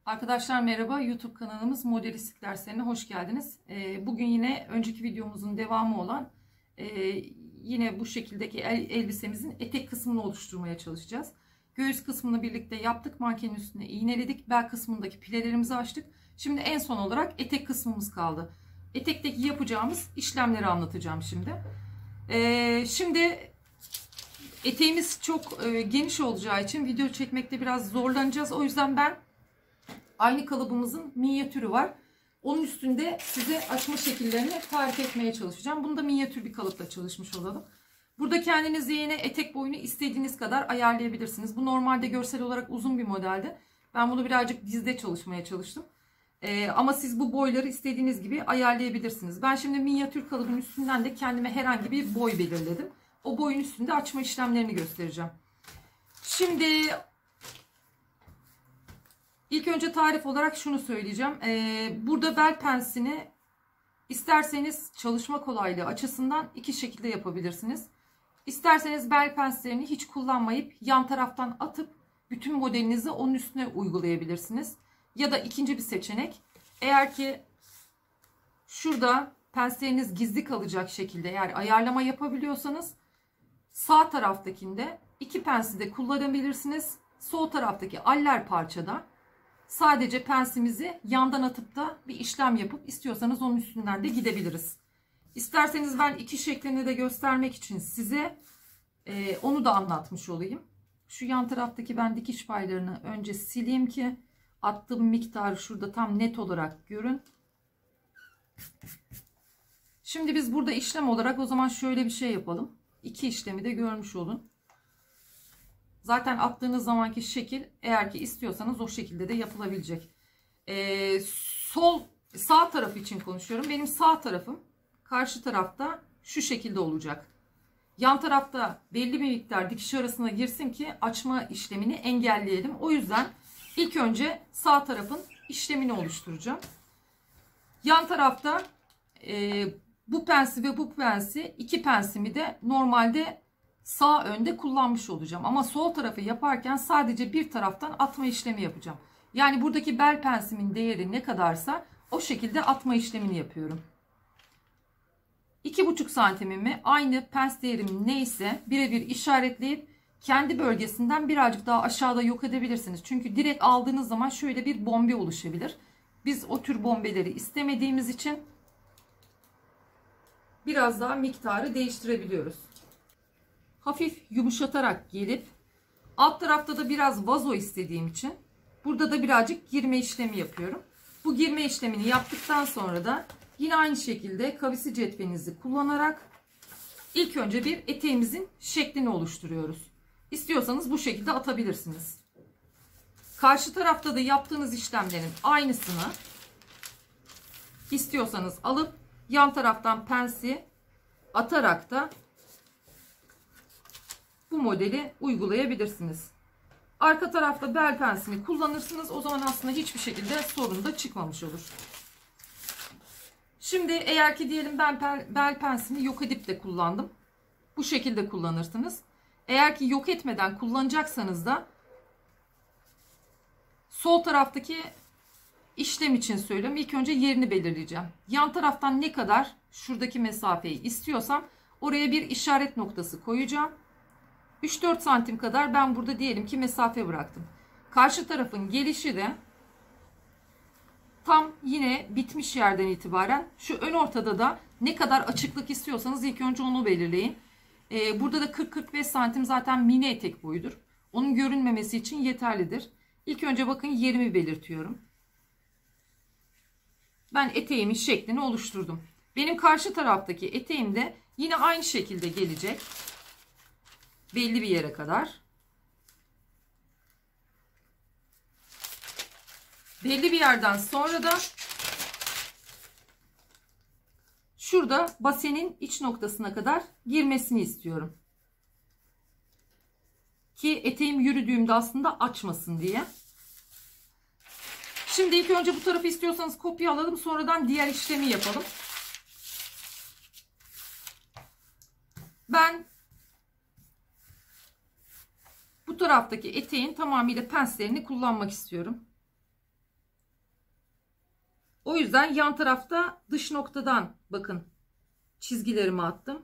Arkadaşlar merhaba, YouTube kanalımız Modelistik derslerine hoş geldiniz. Bugün yine önceki videomuzun devamı olan yine bu şekildeki elbisemizin etek kısmını oluşturmaya çalışacağız. Göğüs kısmını birlikte yaptık, mankenin üstüne iğneledik, bel kısmındaki pilelerimizi açtık. Şimdi en son olarak etek kısmımız kaldı. Etekteki yapacağımız işlemleri anlatacağım şimdi. Şimdi eteğimiz çok geniş olacağı için video çekmekte biraz zorlanacağız. O yüzden ben aynı kalıbımızın minyatürü var. Onun üstünde size açma şekillerini tarif etmeye çalışacağım. Bunu da minyatür bir kalıpla çalışmış olalım. Burada kendinize yine etek boyunu istediğiniz kadar ayarlayabilirsiniz. Bu normalde görsel olarak uzun bir modeldi. Ben bunu birazcık dizde çalışmaya çalıştım. Ama siz bu boyları istediğiniz gibi ayarlayabilirsiniz. Ben şimdi minyatür kalıbın üstünden de kendime herhangi bir boy belirledim. O boyun üstünde açma işlemlerini göstereceğim. Şimdi İlk önce tarif olarak şunu söyleyeceğim. Burada bel pensini isterseniz çalışma kolaylığı açısından iki şekilde yapabilirsiniz. İsterseniz bel penslerini hiç kullanmayıp yan taraftan atıp bütün modelinizi onun üstüne uygulayabilirsiniz. Ya da ikinci bir seçenek, eğer ki şurada pensleriniz gizli kalacak şekilde eğer ayarlama yapabiliyorsanız sağ taraftakinde iki pensi de kullanabilirsiniz. Sol taraftaki aller parçada sadece pensimizi yandan atıp da bir işlem yapıp istiyorsanız onun üstünden de gidebiliriz. İsterseniz ben iki şeklini de göstermek için size onu da anlatmış olayım. Şu yan taraftaki ben dikiş paylarını önce sileyim ki attığım miktarı şurada tam net olarak görün. Şimdi biz burada işlem olarak o zaman şöyle bir şey yapalım. İki işlemi de görmüş olun. Zaten attığınız zamanki şekil eğer ki istiyorsanız o şekilde de yapılabilecek. Sağ tarafı için konuşuyorum. Benim sağ tarafım karşı tarafta şu şekilde olacak. Yan tarafta belli bir miktar dikiş arasına girsin ki açma işlemini engelleyelim. O yüzden ilk önce sağ tarafın işlemini oluşturacağım. Yan tarafta bu pensi ve bu pensi, iki pensimi de normalde sağ önde kullanmış olacağım. Ama sol tarafı yaparken sadece bir taraftan atma işlemi yapacağım. Yani buradaki bel pensimin değeri ne kadarsa o şekilde atma işlemini yapıyorum. 2,5 santimimi aynı pens değerim neyse birebir işaretleyip kendi bölgesinden birazcık daha aşağıda yok edebilirsiniz. Çünkü direkt aldığınız zaman şöyle bir bombe oluşabilir. Biz o tür bombeleri istemediğimiz için biraz daha miktarı değiştirebiliyoruz. Hafif yumuşatarak gelip alt tarafta da biraz vazo istediğim için burada da birazcık girme işlemi yapıyorum. Bu girme işlemini yaptıktan sonra da yine aynı şekilde kavisi cetvelinizi kullanarak ilk önce bir eteğimizin şeklini oluşturuyoruz. İstiyorsanız bu şekilde atabilirsiniz. Karşı tarafta da yaptığınız işlemlerin aynısını istiyorsanız alıp yan taraftan pensi atarak da bu modeli uygulayabilirsiniz. Arka tarafta bel pensini kullanırsınız. O zaman aslında hiçbir şekilde sorun da çıkmamış olur. Şimdi eğer ki diyelim ben bel pensini yok edip de kullandım. Bu şekilde kullanırsınız. Eğer ki yok etmeden kullanacaksanız da sol taraftaki işlem için söylüyorum. İlk önce yerini belirleyeceğim. Yan taraftan ne kadar şuradaki mesafeyi istiyorsam oraya bir işaret noktası koyacağım. 3-4 santim kadar ben burada diyelim ki mesafe bıraktım. Karşı tarafın gelişi de tam yine bitmiş yerden itibaren şu ön ortada da ne kadar açıklık istiyorsanız ilk önce onu belirleyin. Burada da 40-45 santim zaten mini etek boyudur. Onun görünmemesi için yeterlidir. İlk önce bakın yerimi belirtiyorum. Ben eteğimin şeklini oluşturdum. Benim karşı taraftaki eteğim de yine aynı şekilde gelecek. Belli bir yere kadar. Belli bir yerden sonra da şurada basenin iç noktasına kadar girmesini istiyorum. Ki eteğim yürüdüğümde aslında açmasın diye. Şimdi ilk önce bu tarafı istiyorsanız kopya alalım. Sonradan diğer işlemi yapalım. Ben bu taraftaki eteğin tamamıyla penslerini kullanmak istiyorum. O yüzden yan tarafta dış noktadan bakın çizgilerimi attım.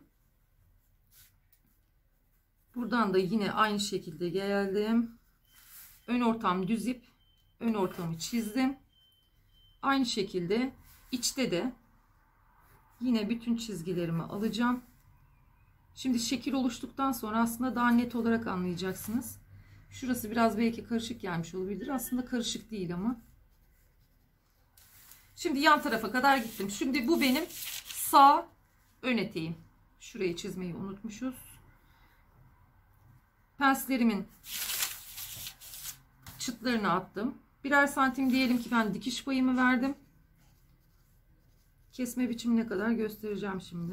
Buradan da yine aynı şekilde geldim. Ön ortam düz ip, ön ortamı çizdim. Aynı şekilde içte de yine bütün çizgilerimi alacağım. Şimdi şekil oluştuktan sonra aslında daha net olarak anlayacaksınız. Şurası biraz belki karışık gelmiş olabilir. Aslında karışık değil ama. Şimdi yan tarafa kadar gittim. Şimdi bu benim sağ ön eteğim. Şurayı çizmeyi unutmuşuz. Penslerimin çıtlarını attım. Birer santim diyelim ki ben dikiş payımı verdim. Kesme biçimine kadar göstereceğim şimdi.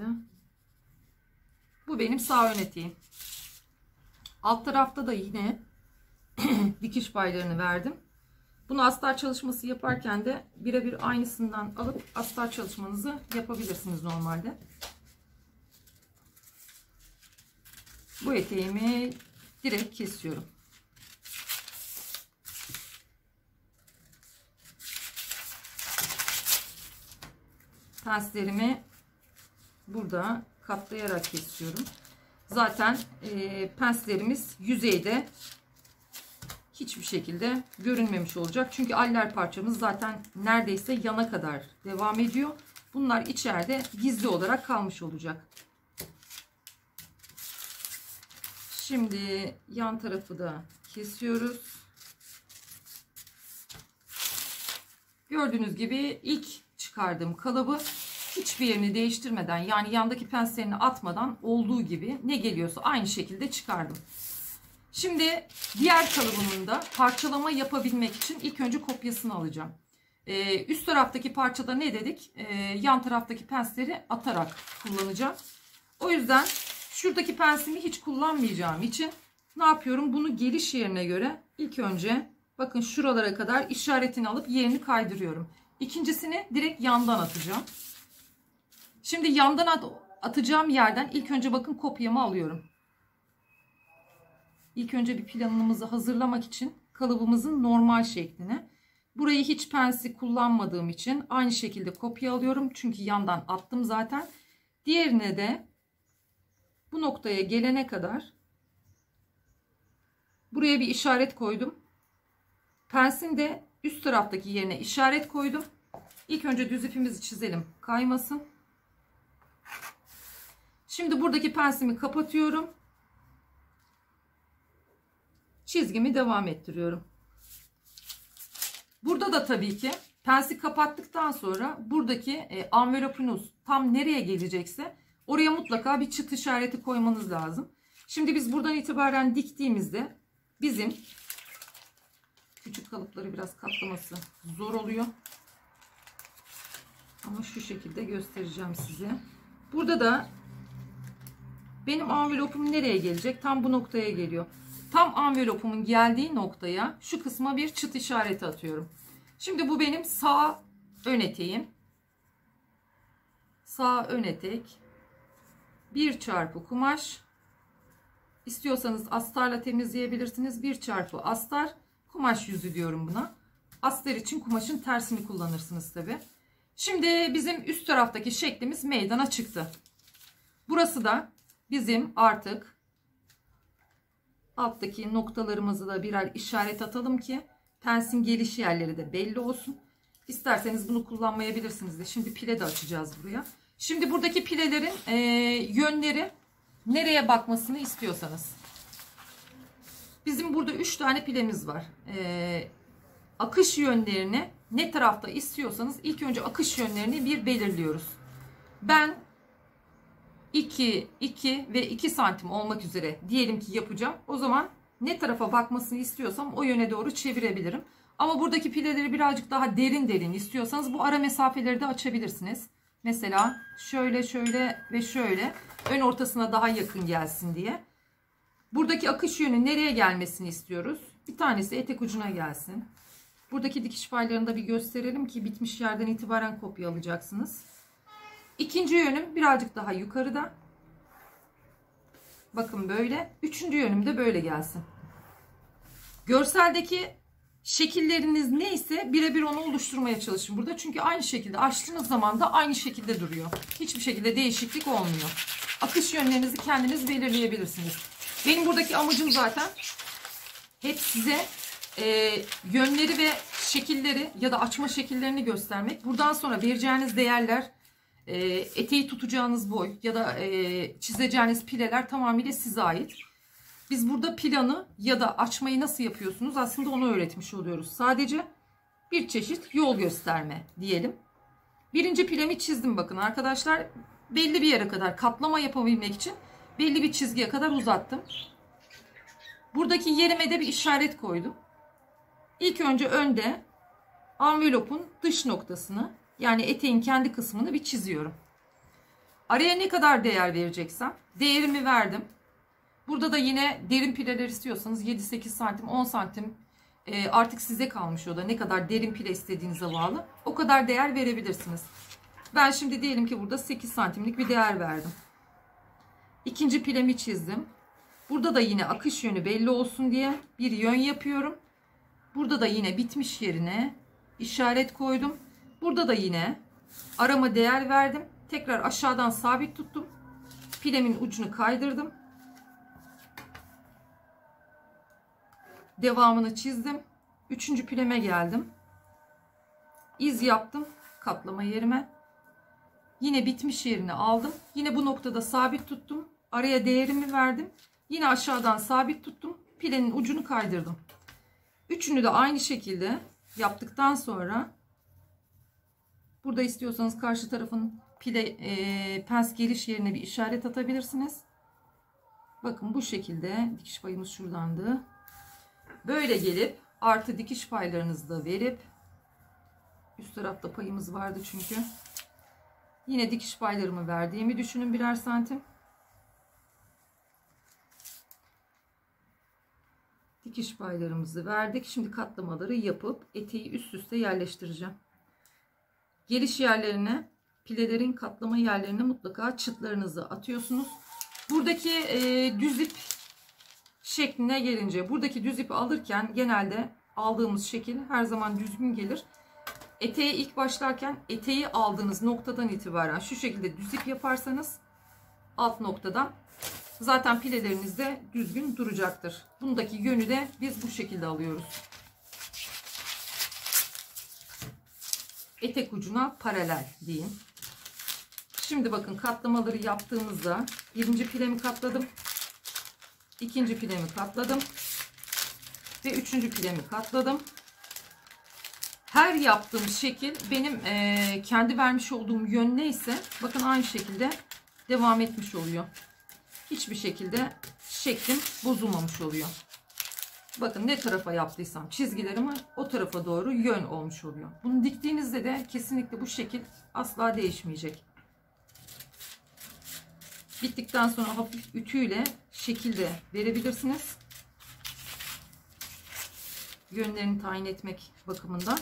Bu benim sağ ön eteğim. Alt tarafta da yine dikiş paylarını verdim. Bunu astar çalışması yaparken de birebir aynısından alıp astar çalışmanızı yapabilirsiniz normalde. Bu eteğimi direkt kesiyorum. Penslerimi burada katlayarak kesiyorum. Zaten penslerimiz yüzeyde hiçbir şekilde görünmemiş olacak. Çünkü aller parçamız zaten neredeyse yana kadar devam ediyor. Bunlar içeride gizli olarak kalmış olacak. Şimdi yan tarafı da kesiyoruz. Gördüğünüz gibi ilk çıkardığım kalıbı hiçbir yerini değiştirmeden, yani yandaki penslerini atmadan olduğu gibi ne geliyorsa aynı şekilde çıkardım. Şimdi diğer kalıbımın da parçalama yapabilmek için ilk önce kopyasını alacağım. Üst taraftaki parçada ne dedik? Yan taraftaki pensleri atarak kullanacağım. O yüzden şuradaki pensimi hiç kullanmayacağım için ne yapıyorum? Bunu geliş yerine göre ilk önce bakın şuralara kadar işaretini alıp yerini kaydırıyorum. İkincisini direkt yandan atacağım. Şimdi yandan atacağım yerden ilk önce bakın kopyamı alıyorum. İlk önce bir planımızı hazırlamak için kalıbımızın normal şekline. Burayı hiç pensi kullanmadığım için aynı şekilde kopya alıyorum. Çünkü yandan attım zaten. Diğerine de bu noktaya gelene kadar buraya bir işaret koydum. Pensin de üst taraftaki yerine işaret koydum. İlk önce düz ipimizi çizelim, kaymasın. Şimdi buradaki pensimi kapatıyorum. Çizgimi devam ettiriyorum. Burada da tabii ki pensi kapattıktan sonra buradaki envelopunuz tam nereye gelecekse oraya mutlaka bir çıt işareti koymanız lazım. Şimdi biz buradan itibaren diktiğimizde bizim küçük kalıpları biraz katlaması zor oluyor. Ama şu şekilde göstereceğim size. Burada da benim envelopum nereye gelecek? Tam bu noktaya geliyor. Tam envelopumun geldiği noktaya şu kısma bir çıt işareti atıyorum. Şimdi bu benim sağ ön eteğim. Sağ ön etek. 1 çarpı kumaş. İstiyorsanız astarla temizleyebilirsiniz. 1 çarpı astar. Kumaş yüzü diyorum buna. Astar için kumaşın tersini kullanırsınız tabi. Şimdi bizim üst taraftaki şeklimiz meydana çıktı. Burası da bizim artık alttaki noktalarımızı da birer işaret atalım ki pensin geliş yerleri de belli olsun. İsterseniz bunu kullanmayabilirsiniz de. Şimdi pile de açacağız buraya. Şimdi buradaki pilelerin yönleri nereye bakmasını istiyorsanız. Bizim burada 3 tane pilemiz var. Akış yönlerini ne tarafta istiyorsanız ilk önce akış yönlerini bir belirliyoruz. Ben 2, 2 ve 2 santim olmak üzere diyelim ki yapacağım. O zaman ne tarafa bakmasını istiyorsam o yöne doğru çevirebilirim. Ama buradaki pileleri birazcık daha derin istiyorsanız bu ara mesafeleri de açabilirsiniz. Mesela şöyle şöyle ve şöyle ön ortasına daha yakın gelsin diye. Buradaki akış yönü nereye gelmesini istiyoruz? Bir tanesi etek ucuna gelsin. Buradaki dikiş paylarını da bir gösterelim ki bitmiş yerden itibaren kopya alacaksınız. İkinci yönüm birazcık daha yukarıda. Bakın böyle. Üçüncü yönüm de böyle gelsin. Görseldeki Şekilleriniz neyse birebir onu oluşturmaya çalışın burada. Çünkü aynı şekilde açtığınız zaman da aynı şekilde duruyor. Hiçbir şekilde değişiklik olmuyor. Akış yönlerinizi kendiniz belirleyebilirsiniz. Benim buradaki amacım zaten hep size yönleri ve şekilleri ya da açma şekillerini göstermek. Buradan sonra vereceğiniz değerler, eteği tutacağınız boy ya da çizeceğiniz pileler tamamıyla size ait. Biz burada planı ya da açmayı nasıl yapıyorsunuz aslında onu öğretmiş oluyoruz. Sadece bir çeşit yol gösterme diyelim. Birinci pilemi çizdim bakın arkadaşlar. Belli bir yere kadar katlama yapabilmek için belli bir çizgiye kadar uzattım. Buradaki yerime de bir işaret koydum. İlk önce önde envelopun dış noktasını, yani eteğin kendi kısmını bir çiziyorum. Araya ne kadar değer vereceksem değerimi verdim. Burada da yine derin pileler istiyorsanız 7-8 santim, 10 santim artık size kalmış, o da ne kadar derin pile istediğinize bağlı. O kadar değer verebilirsiniz. Ben şimdi diyelim ki burada 8 santimlik bir değer verdim. İkinci pilemi çizdim. Burada da yine akış yönü belli olsun diye bir yön yapıyorum. Burada da yine bitmiş yerine işaret koydum. Burada da yine arama değer verdim. Tekrar aşağıdan sabit tuttum. Pilemin ucunu kaydırdım. Devamını çizdim. Üçüncü pileme geldim. İz yaptım katlama yerime. Yine bitmiş yerini aldım. Yine bu noktada sabit tuttum. Araya değerimi verdim. Yine aşağıdan sabit tuttum. Pilenin ucunu kaydırdım. Üçünü de aynı şekilde yaptıktan sonra burada istiyorsanız karşı tarafın pile pens geliş yerine bir işaret atabilirsiniz. Bakın bu şekilde dikiş payımız şuradandı. Böyle gelip artı dikiş paylarınızı da verip, üst tarafta payımız vardı çünkü. Yine dikiş paylarımı verdiğimi düşünün, birer santim. Dikiş paylarımızı verdik. Şimdi katlamaları yapıp eteği üst üste yerleştireceğim. Geliş yerlerine, pilelerin katlama yerlerine mutlaka çıtlarınızı atıyorsunuz. Buradaki düz ip şekline gelince, buradaki düz ipi alırken genelde aldığımız şekil her zaman düzgün gelir. Eteğe ilk başlarken eteği aldığınız noktadan itibaren şu şekilde düz ip yaparsanız alt noktadan zaten pileleriniz de düzgün duracaktır. Bundaki yönü de biz bu şekilde alıyoruz. Etek ucuna paralel diyeyim. Şimdi bakın katlamaları yaptığımızda birinci pilemi katladım. İkinci pilemi katladım. Ve üçüncü pilemi katladım. Her yaptığım şekil benim kendi vermiş olduğum yön neyse bakın aynı şekilde devam etmiş oluyor. Hiçbir şekilde şeklim bozulmamış oluyor. Bakın ne tarafa yaptıysam çizgilerimi o tarafa doğru yön olmuş oluyor. Bunu diktiğinizde de kesinlikle bu şekil asla değişmeyecek. Bittikten sonra hafif ütüyle şekil de verebilirsiniz. Yönlerini tayin etmek bakımından.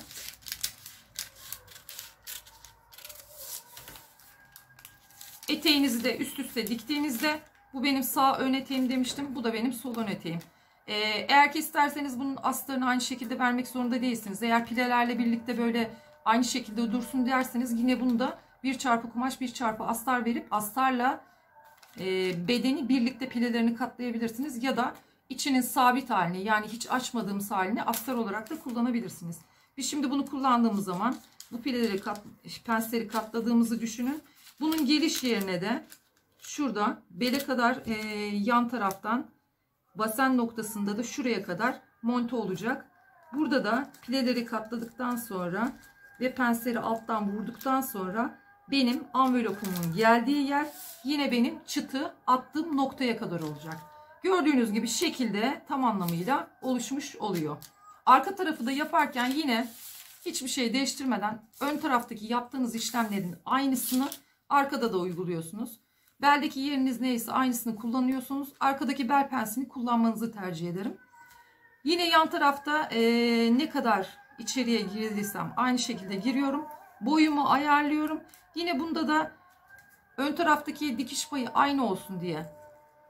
Eteğinizi de üst üste diktiğinizde, bu benim sağ ön eteğim demiştim. Bu da benim sol ön eteğim. Eğer ki isterseniz bunun astarını aynı şekilde vermek zorunda değilsiniz. Eğer pilelerle birlikte böyle aynı şekilde dursun derseniz yine bunu da 1 çarpı kumaş 1 çarpı astar verip astarla bedeni birlikte pilelerini katlayabilirsiniz. Ya da içinin sabit halini, yani hiç açmadığımız halini astar olarak da kullanabilirsiniz. Biz şimdi bunu kullandığımız zaman bu pileleri pensleri katladığımızı düşünün. Bunun geliş yerine de şurada bele kadar yan taraftan basen noktasında da şuraya kadar monte olacak. Burada da pileleri katladıktan sonra ve pensleri alttan vurduktan sonra benim envelopumun geldiği yer yine benim çıtı attığım noktaya kadar olacak. Gördüğünüz gibi şekilde tam anlamıyla oluşmuş oluyor. Arka tarafı da yaparken yine hiçbir şey değiştirmeden ön taraftaki yaptığınız işlemlerin aynısını arkada da uyguluyorsunuz. Beldeki yeriniz neyse aynısını kullanıyorsunuz. Arkadaki bel pensini kullanmanızı tercih ederim. Yine yan tarafta ne kadar içeriye girdiysem aynı şekilde giriyorum. Boyumu ayarlıyorum. Yine bunda da ön taraftaki dikiş payı aynı olsun diye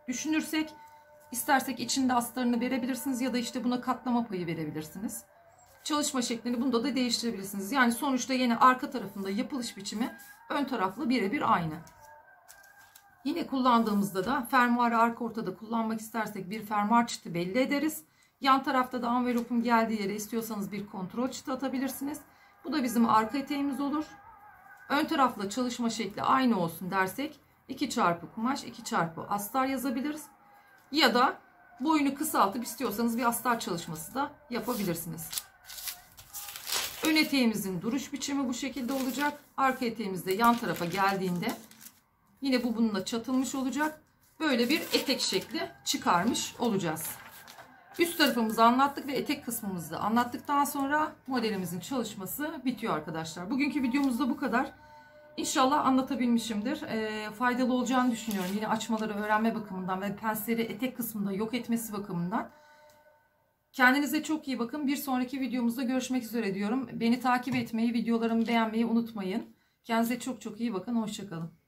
düşünürsek, istersek içinde astarını verebilirsiniz ya da işte buna katlama payı verebilirsiniz. çalışma şeklini bunda da değiştirebilirsiniz. Yani sonuçta yine arka tarafında yapılış biçimi ön tarafla birebir aynı. Yine kullandığımızda da fermuarı arka ortada kullanmak istersek bir fermuar çıtı belli ederiz. Yan tarafta da envelopun geldiği yere istiyorsanız bir kontrol çıtı atabilirsiniz. Bu da bizim arka eteğimiz olur. Ön tarafla çalışma şekli aynı olsun dersek 2 çarpı kumaş 2 çarpı astar yazabiliriz. Ya da boyunu kısaltıp istiyorsanız bir astar çalışması da yapabilirsiniz. Ön eteğimizin duruş biçimi bu şekilde olacak. Arka eteğimiz de yan tarafa geldiğinde yine bu bununla çatılmış olacak. Böyle bir etek şekli çıkarmış olacağız. Üst tarafımızı anlattık ve etek kısmımızı da anlattıktan sonra modelimizin çalışması bitiyor arkadaşlar. Bugünkü videomuzda bu kadar. İnşallah anlatabilmişimdir. Faydalı olacağını düşünüyorum. Yine açmaları öğrenme bakımından ve pensleri etek kısmında yok etmesi bakımından. Kendinize çok iyi bakın. Bir sonraki videomuzda görüşmek üzere diyorum. Beni takip etmeyi, videolarımı beğenmeyi unutmayın. Kendinize çok çok iyi bakın. Hoşça kalın.